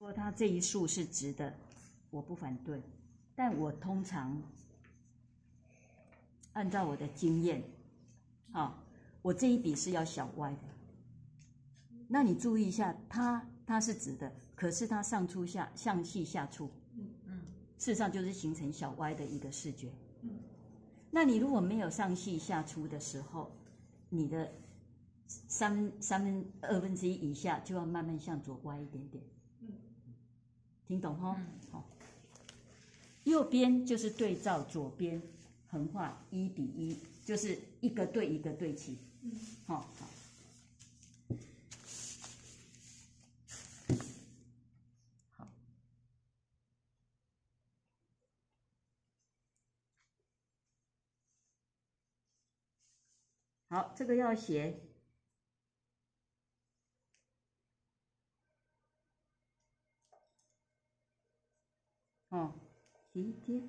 如果它这一竖是直的，我不反对，但我通常按照我的经验，我这一笔是要小歪的。那你注意一下，它是直的，可是它上粗下上细下粗，事实上就是形成小歪的一个视觉。那你如果没有上细下粗的时候，你的2/3以下就要慢慢向左歪一点点。听懂吼？好。右边就是对照左边横画1比1，就是一个对一个对齐。好。好，这个要写体贴。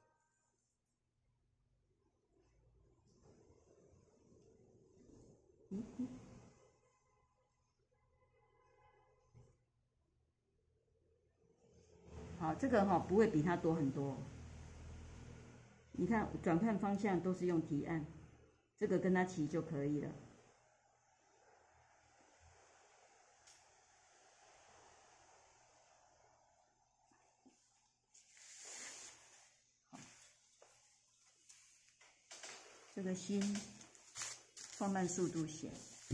好，这个不会比它多很多。你看转换方向都是用提按，这个跟它齐就可以了。这个心放慢速度写。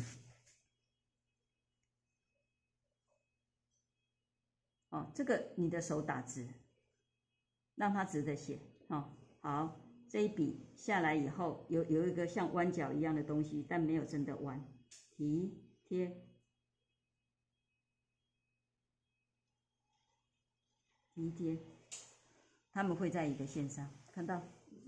这个你的手打直，让它直的写。好，这一笔下来以后，有一个像弯角一样的东西，但没有真的弯。体贴，体贴，他们会在一个线上，看到？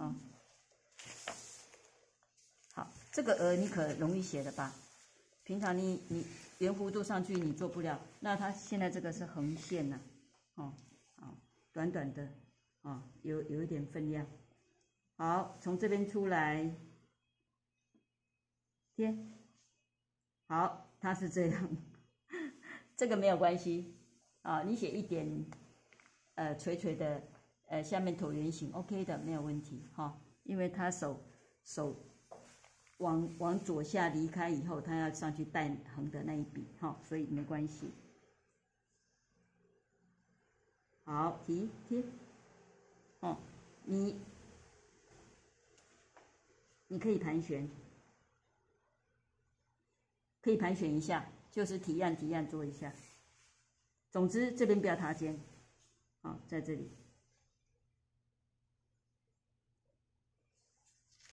好，这个你可容易写的吧？平常你圆弧度上去你做不了，那它现在这个是横线呐，短短的，有一点分量。好，从这边出来，贴。好，它是这样，这个没有关系你写一点垂垂的下面椭圆形 ，OK 的，没有问题因为它手往左下离开以后，它要上去带横的那一笔所以没关系。好，贴。你可以盘旋，一下，就是提按做一下。总之这边不要塌肩，在这里。